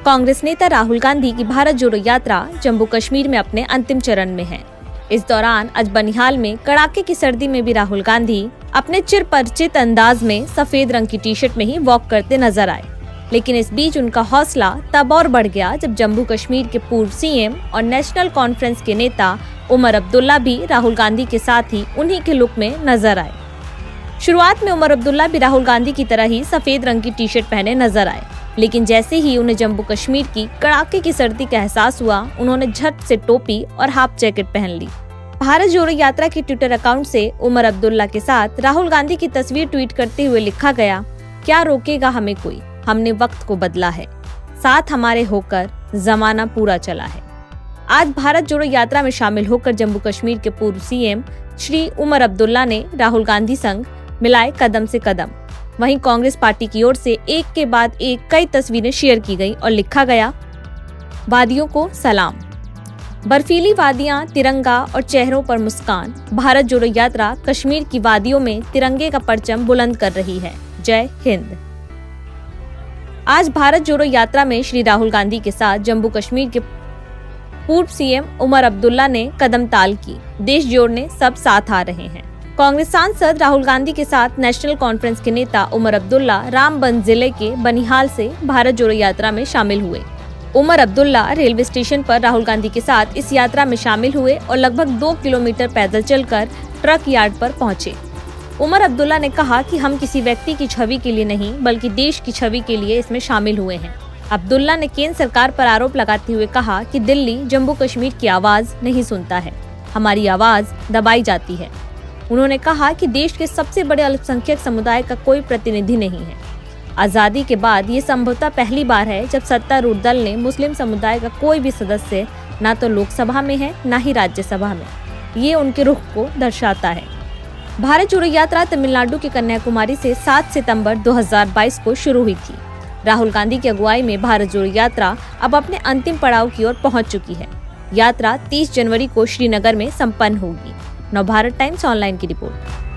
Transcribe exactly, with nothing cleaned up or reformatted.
कांग्रेस नेता राहुल गांधी की भारत जोड़ो यात्रा जम्मू कश्मीर में अपने अंतिम चरण में है। इस दौरान आज बनिहाल में कड़ाके की सर्दी में भी राहुल गांधी अपने चिर परिचित अंदाज में सफेद रंग की टी शर्ट में ही वॉक करते नजर आए। लेकिन इस बीच उनका हौसला तब और बढ़ गया जब जम्मू कश्मीर के पूर्व सीएम और नेशनल कॉन्फ्रेंस के नेता उमर अब्दुल्ला भी राहुल गांधी के साथ ही उन्हीं के लुक में नजर आए। शुरुआत में उमर अब्दुल्ला भी राहुल गांधी की तरह ही सफेद रंग की टी शर्ट पहने नजर आए, लेकिन जैसे ही उन्हें जम्मू कश्मीर की कड़ाके की सर्दी का एहसास हुआ, उन्होंने झट से टोपी और हाफ जैकेट पहन ली। भारत जोड़ो यात्रा के ट्विटर अकाउंट से उमर अब्दुल्ला के साथ राहुल गांधी की तस्वीर ट्वीट करते हुए लिखा गया, क्या रोकेगा हमें कोई, हमने वक्त को बदला है, साथ हमारे होकर जमाना पूरा चला है। आज भारत जोड़ो यात्रा में शामिल होकर जम्मू कश्मीर के पूर्व सीएम श्री उमर अब्दुल्ला ने राहुल गांधी संग मिलाए कदम से कदम। वहीं कांग्रेस पार्टी की ओर से एक के बाद एक कई तस्वीरें शेयर की गई और लिखा गया, वादियों को सलाम, बर्फीली वादियां, तिरंगा और चेहरों पर मुस्कान। भारत जोड़ो यात्रा कश्मीर की वादियों में तिरंगे का परचम बुलंद कर रही है। जय हिंद। आज भारत जोड़ो यात्रा में श्री राहुल गांधी के साथ जम्मू कश्मीर के पूर्व सीएम उमर अब्दुल्ला ने कदम ताल की। देश जोड़ने सब साथ आ रहे हैं। कांग्रेस सांसद राहुल गांधी के साथ नेशनल कॉन्फ्रेंस के नेता उमर अब्दुल्ला रामबन जिले के बनिहाल से भारत जोड़ो यात्रा में शामिल हुए। उमर अब्दुल्ला रेलवे स्टेशन पर राहुल गांधी के साथ इस यात्रा में शामिल हुए और लगभग दो किलोमीटर पैदल चलकर ट्रक यार्ड पर पहुंचे। उमर अब्दुल्ला ने कहा कि हम किसी व्यक्ति की छवि के लिए नहीं बल्कि देश की छवि के लिए इसमें शामिल हुए हैं। अब्दुल्ला ने केंद्र सरकार पर आरोप लगाते हुए कहा कि दिल्ली जम्मू कश्मीर की आवाज नहीं सुनता है, हमारी आवाज दबाई जाती है। उन्होंने कहा कि देश के सबसे बड़े अल्पसंख्यक समुदाय का कोई प्रतिनिधि नहीं है। आजादी के बाद ये संभवतः पहली बार है जब सत्तारूढ़ दल ने मुस्लिम समुदाय का कोई भी सदस्य न तो लोकसभा में है न ही राज्यसभा में। ये उनके रुख को दर्शाता है। भारत जोड़ो यात्रा तमिलनाडु के कन्याकुमारी से सात सितंबर दो हज़ार बाईस को शुरू हुई थी। राहुल गांधी की अगुवाई में भारत जोड़ो यात्रा अब अपने अंतिम पड़ाव की ओर पहुंच चुकी है। यात्रा तीस जनवरी को श्रीनगर में संपन्न होगी। नवभारत टाइम्स ऑनलाइन की रिपोर्ट।